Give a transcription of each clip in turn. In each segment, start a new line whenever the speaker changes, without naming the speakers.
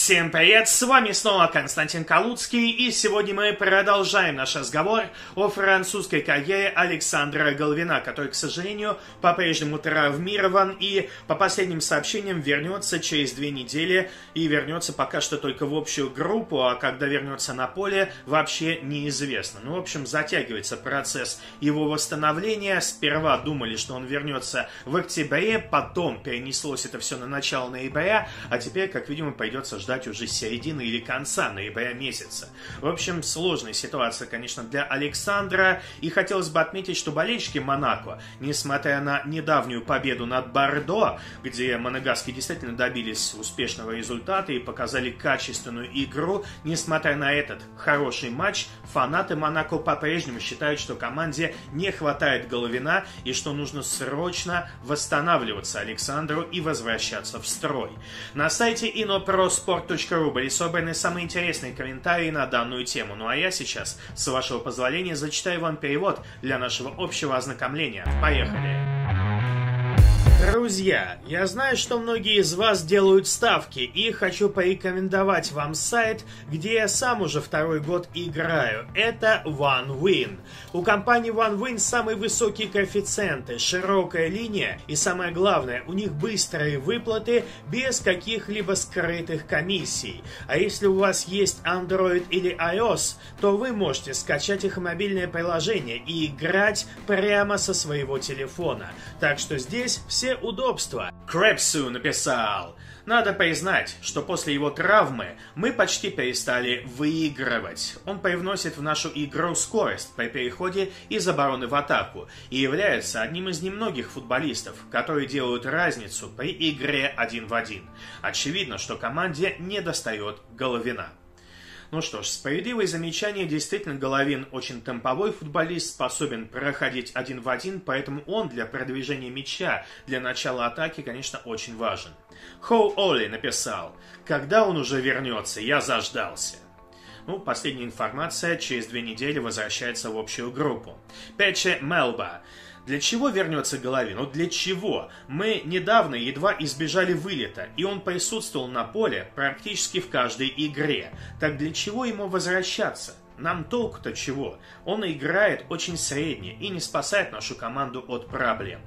Всем привет, с вами снова Константин Калуцкий, и сегодня мы продолжаем наш разговор о французской карьере Александра Головина, который, к сожалению, по-прежнему травмирован и, по последним сообщениям, вернется через 2 недели и вернется пока что только в общую группу, а когда вернется на поле, вообще неизвестно. Ну, в общем, затягивается процесс его восстановления. Сперва думали, что он вернется в октябре, потом перенеслось это все на начало ноября, а теперь, как видимо, придется ждать уже середины или конца ноября месяца. В общем, сложная ситуация, конечно, для Александра. И хотелось бы отметить, что болельщики Монако, несмотря на недавнюю победу над Бордо, где монегаски действительно добились успешного результата и показали качественную игру, несмотря на этот хороший матч, фанаты Монако по-прежнему считают, что команде не хватает Головина и что нужно срочно восстанавливаться Александру и возвращаться в строй. На сайте inoprosport.ru были собраны самые интересные комментарии на данную тему. Ну а я сейчас, с вашего позволения, зачитаю вам перевод для нашего общего ознакомления. Поехали! Друзья, я знаю, что многие из вас делают ставки, и хочу порекомендовать вам сайт, где я сам уже 2-й год играю. Это OneWin. У компании OneWin самые высокие коэффициенты, широкая линия и, самое главное, у них быстрые выплаты без каких-либо скрытых комиссий. А если у вас есть Android или iOS, то вы можете скачать их мобильное приложение и играть прямо со своего телефона. Так что здесь все удобства. Крэпсу написал: надо признать, что после его травмы мы почти перестали выигрывать. Он привносит в нашу игру скорость при переходе из обороны в атаку и является одним из немногих футболистов, которые делают разницу при игре 1 в 1. Очевидно, что команде недостает Головина. Ну что ж, справедливое замечание, действительно, Головин очень темповой футболист, способен проходить 1 в 1, поэтому он для продвижения мяча, для начала атаки, конечно, очень важен. Хоу Оли написал: когда он уже вернется, я заждался. Ну, последняя информация, через 2 недели возвращается в общую группу. Пече Мелба: для чего вернется Головин? Ну для чего? Мы недавно едва избежали вылета, и он присутствовал на поле практически в каждой игре. Так для чего ему возвращаться? Нам толку-то чего? Он играет очень средне и не спасает нашу команду от проблем.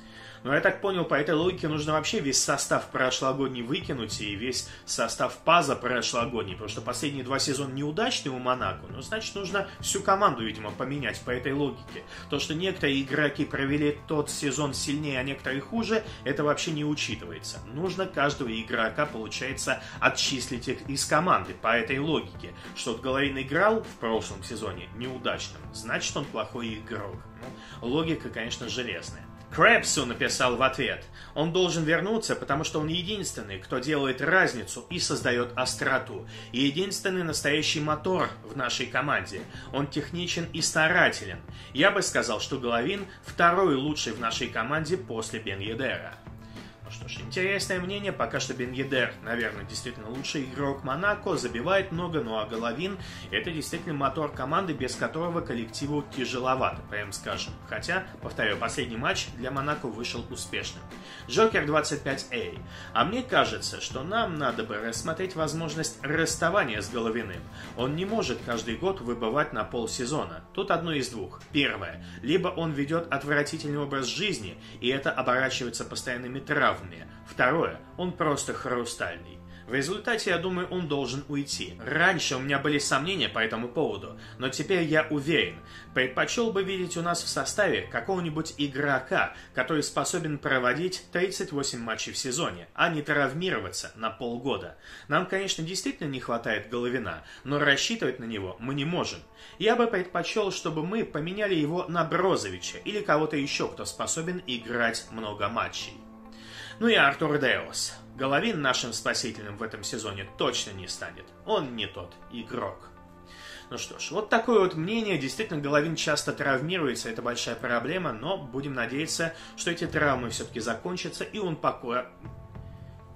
Но я так понял, по этой логике нужно вообще весь состав прошлогодний выкинуть и весь состав ПАЗа прошлогодний, потому что последние 2 сезона неудачные у Монако, ну, значит, нужно всю команду, видимо, поменять по этой логике. То, что некоторые игроки провели тот сезон сильнее, а некоторые хуже, это вообще не учитывается. Нужно каждого игрока, получается, отчислить их из команды по этой логике. Что вот Головин играл в прошлом сезоне неудачным, значит, он плохой игрок. Ну, логика, конечно, железная. Крэпсу написал в ответ: он должен вернуться, потому что он единственный, кто делает разницу и создает остроту. И единственный настоящий мотор в нашей команде. Он техничен и старателен. Я бы сказал, что Головин 2-й лучший в нашей команде после Бен Йеддера. Ну что ж, интересное мнение. Пока что Бен Йеддер, наверное, действительно лучший игрок Монако, забивает много, ну а Головин — это действительно мотор команды, без которого коллективу тяжеловато, прям скажем. Хотя, повторяю, последний матч для Монако вышел успешным. Джокер 25A: а мне кажется, что нам надо бы рассмотреть возможность расставания с Головиным. Он не может каждый год выбывать на полсезона. Тут одно из двух. Первое: либо он ведет отвратительный образ жизни, и это оборачивается постоянными травмами. Второе: он просто хрустальный. В результате, я думаю, он должен уйти. Раньше у меня были сомнения по этому поводу, но теперь я уверен. Предпочел бы видеть у нас в составе какого-нибудь игрока, который способен проводить 38 матчей в сезоне, а не травмироваться на полгода. Нам, конечно, действительно не хватает Головина, но рассчитывать на него мы не можем. Я бы предпочел, чтобы мы поменяли его на Брозовича или кого-то еще, кто способен играть много матчей. Ну и Артур Деос. Головин нашим спасителем в этом сезоне точно не станет. Он не тот игрок. Ну что ж, вот такое вот мнение. Действительно, Головин часто травмируется, это большая проблема, но будем надеяться, что эти травмы все-таки закончатся, и он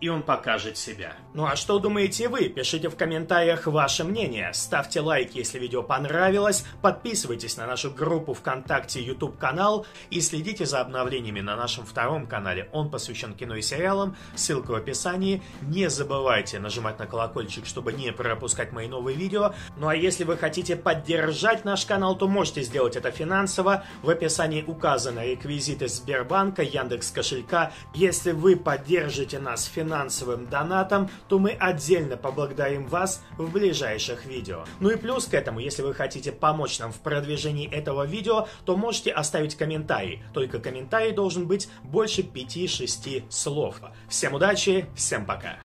и он покажет себя. Ну а что думаете вы? Пишите в комментариях ваше мнение. Ставьте лайк, если видео понравилось. Подписывайтесь на нашу группу ВКонтакте, YouTube канал и следите за обновлениями на нашем втором канале. Он посвящен кино и сериалам. Ссылка в описании. Не забывайте нажимать на колокольчик, чтобы не пропускать мои новые видео. Ну а если вы хотите поддержать наш канал, то можете сделать это финансово. В описании указаны реквизиты Сбербанка, Яндекс.Кошелька. Если вы поддержите нас финансовым донатом, то мы отдельно поблагодарим вас в ближайших видео. Ну и плюс к этому, если вы хотите помочь нам в продвижении этого видео, то можете оставить комментарий. Только комментарий должен быть больше 5-6 слов. Всем удачи, всем пока!